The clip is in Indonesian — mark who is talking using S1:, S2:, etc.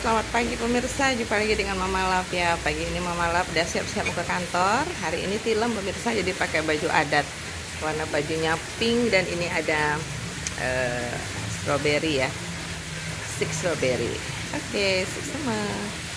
S1: Selamat pagi pemirsa, jumpa lagi dengan Mama Love ya. Pagi ini Mama Love udah siap-siap mau ke kantor. Hari ini tilem pemirsa, jadi pakai baju adat. Warna bajunya pink dan ini ada strawberry ya. Stick strawberry. Oke, sukses.